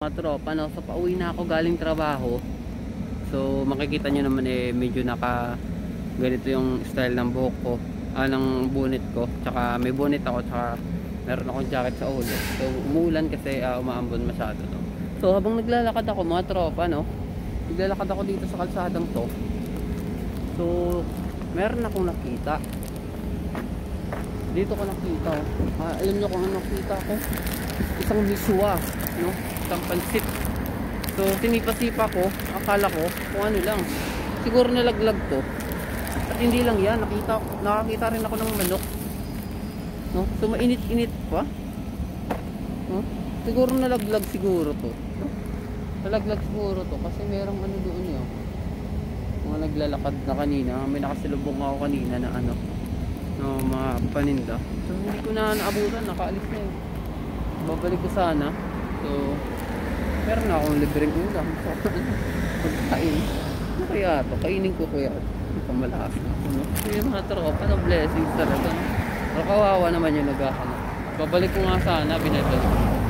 Mga tropa, no? So pauwi na ako galing trabaho. So makikita nyo naman medyo naka ganito yung style ng buhok ko, ng bonnet ko. Tsaka may bonnet ako, tsaka meron akong jacket sa ulo. So umuulan kasi umaambon masyado, no? So habang naglalakad ako mga tropa, no? Naglalakad ako dito sa kalsadang to. So meron akong nakita. Dito ko nakita, oh. Alam nyo kung ano nakita ko? Isang miswa, no? Isang pansit. So tinipa-sipa ko, akala ko kung ano lang, siguro nalaglag to. At hindi lang yan, nakakita rin ako ng manok, no? So mainit-init pa, no? Siguro nalaglag siguro to, no? Nalaglag siguro to kasi merong ano doon yun, mga naglalakad na kanina. May nakasilubong ako kanina na ano, no, mga paninda. So hindi ko na naabutan, nakaalis na yun. Babalik ko sana. So meron na akong libreng ulam. Pagkain. Ano kaya ito? Kainin ko kaya ito. Pamalakas na ako, no? So yung mga tropa, no, blessings talaga, no? Pero kawawa naman yung naghahanap. Babalik ko nga sana, binabalik ko.